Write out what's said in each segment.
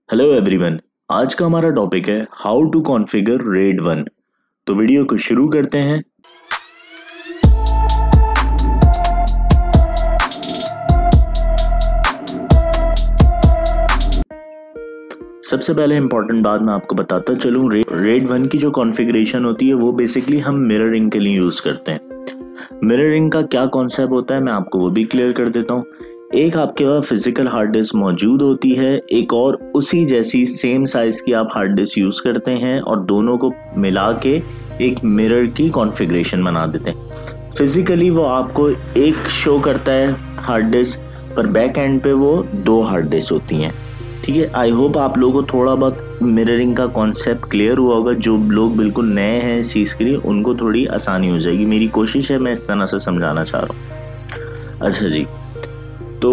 Hello everyone. आज का हमारा टॉपिक है हाउ टू कॉन्फ़िगर RAID 1। तो वीडियो को शुरू करते हैं। सबसे पहले इंपॉर्टेंट बात मैं आपको बताता चलूँ, RAID 1 की जो कॉन्फ़िगरेशन होती है वो बेसिकली हम मिररिंग के लिए यूज़ करते हैं। मिररिंग का क्या कॉन्सेप्ट होता है मैं आपको वो भी क्लियर कर देता हूँ। एक आपके पास फिजिकल हार्ड डिस्क मौजूद होती है, एक और उसी जैसी सेम साइज की आप हार्ड डिस्क यूज करते हैं और दोनों को मिला के एक मिरर की कॉन्फ़िगरेशन बना देते हैं। फिजिकली वो आपको एक शो करता है हार्ड डिस्क, पर बैक एंड पे वो दो हार्ड डिस्क होती हैं। ठीक है, आई होप आप लोगों को थोड़ा बहुत मिररिंग का कॉन्सेप्ट क्लियर हुआ होगा। जो लोग बिल्कुल नए हैं इस चीज़ के लिए उनको थोड़ी आसानी हो जाएगी। मेरी कोशिश है मैं इस तरह से समझाना चाह रहा हूँ। अच्छा जी, तो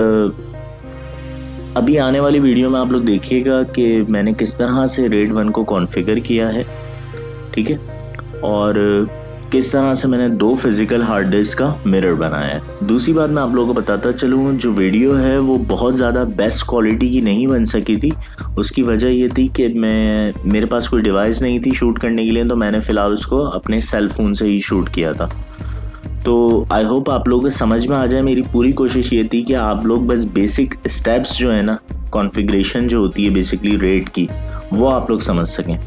अभी आने वाली वीडियो में आप लोग देखिएगा कि मैंने किस तरह से RAID 1 को कॉन्फ़िगर किया है, ठीक है, और किस तरह से मैंने दो फिजिकल हार्ड डिस्क का मिरर बनाया है। दूसरी बात मैं आप लोगों को बताता चलूँ, जो वीडियो है वो बहुत ज़्यादा बेस्ट क्वालिटी की नहीं बन सकी थी। उसकी वजह ये थी कि मेरे पास कोई डिवाइस नहीं थी शूट करने के लिए, तो मैंने फ़िलहाल उसको अपने सेल फ़ोन से ही शूट किया था। तो आई होप आप लोगों को समझ में आ जाए। मेरी पूरी कोशिश ये थी कि आप लोग बस बेसिक स्टेप्स जो है ना, कॉन्फ़िगरेशन जो होती है बेसिकली RAID की, वो आप लोग समझ सकें।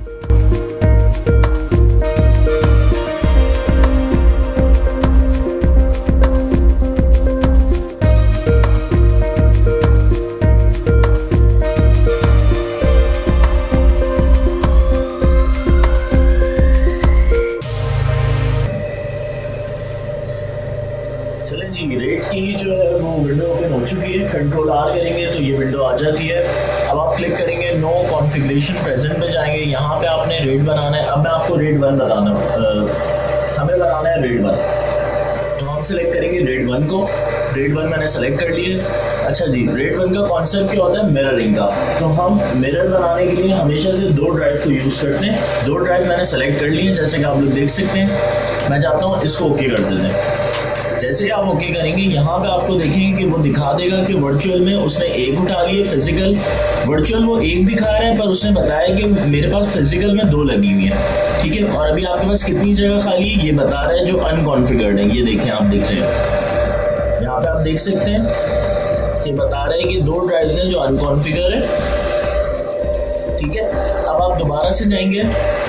चलें जी, RAID की जो है वो विंडो ओपन हो चुकी है। कंट्रोल R करेंगे तो ये विंडो आ जाती है। अब आप क्लिक करेंगे नो कॉन्फ़िगरेशन प्रेजेंट पे जाएंगे। यहाँ पे आपने RAID बनाना है। अब मैं आपको RAID 1 बताना हमें बनाना है RAID 1। तो हम सेलेक्ट करेंगे RAID 1 को। RAID 1 मैंने सेलेक्ट कर लिए। अच्छा जी, RAID 1 का कॉन्सेप्ट क्या होता है? मिररिंग का। तो हम मिरर बनाने के लिए हमेशा से दो ड्राइव को यूज़ करते हैं। दो ड्राइव मैंने सेलेक्ट कर लिए, जैसे कि आप लोग देख सकते हैं। मैं चाहता हूँ इसको ओके कर देते हैं। जैसे ही आप ओके करेंगे, यहाँ पे आपको देखेंगे कि वो दिखा देगा कि वर्चुअल में उसने एक उठा ली है। फिजिकल वर्चुअल वो एक दिखा रहा है, पर उसने बताया कि मेरे पास फिजिकल में दो लगी हुई है। ठीक है, और अभी आपके पास कितनी जगह खाली है ये बता रहा है, जो अनकॉन्फिगर्ड है। ये देखें, आप देख रहे हैं, यहाँ पे आप देख सकते हैं कि बता रहा है कि दो ड्राइव हैं जो अनकॉन्फिगर है। ठीक है, अब आप दोबारा से जाएंगे,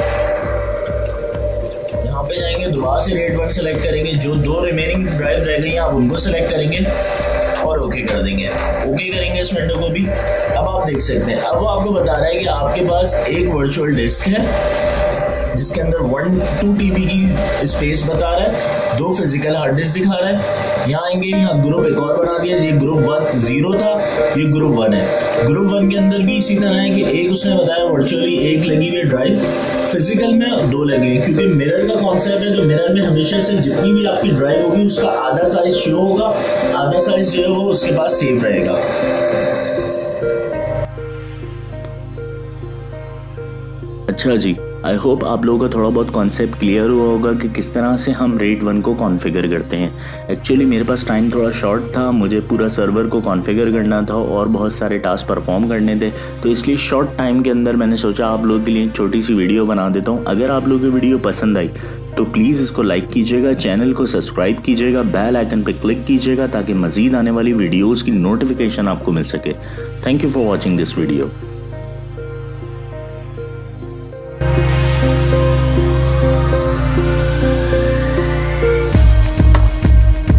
दोबारा से RAID 1 सेलेक्ट करेंगे। जो दो रिमेनिंग ड्राइव रह गई आप उनको सेलेक्ट करेंगे और ओके कर देंगे। ओके करेंगे इस विंडो को भी। अब आप देख सकते हैं, अब वो आपको बता रहा है कि आपके पास एक वर्चुअल डिस्क है जिसके अंदर 1-2 TB की स्पेस बता रहा है, दो फिजिकल हार्ड डिस्क दिखा रहा है। यहाँ आएंगे, यहाँ ग्रुप एक और बना दिया। ये ग्रुप 0 था, ये ग्रुप 1 है। ग्रुप 1 के अंदर भी इसी तरह है कि एक उसने बताया वर्चुअली एक लगी हुई ड्राइव, फिजिकल में दो लगे हुए, क्योंकि मिरर का कॉन्सेप्ट है। जो मिरर में हमेशा से जितनी भी आपकी ड्राइव होगी उसका आधा साइज शो होगा, आधा साइज जो है वो उसके पास सेव रहेगा। अच्छा जी, आई होप आप लोगों का थोड़ा बहुत कॉन्सेप्ट क्लियर हुआ होगा कि किस तरह से हम RAID 1 को कॉन्फ़िगर करते हैं। एक्चुअली मेरे पास टाइम थोड़ा शॉर्ट था, मुझे पूरा सर्वर को कॉन्फ़िगर करना था और बहुत सारे टास्क परफॉर्म करने थे, तो इसलिए शॉर्ट टाइम के अंदर मैंने सोचा आप लोगों के लिए एक छोटी सी वीडियो बना देता हूँ। अगर आप लोगों की वीडियो पसंद आई तो प्लीज़ इसको लाइक कीजिएगा, चैनल को सब्सक्राइब कीजिएगा, बेल आइकन पर क्लिक कीजिएगा ताकि मज़ीद आने वाली वीडियोज़ की नोटिफिकेशन आपको मिल सके। Thank you for watching this video.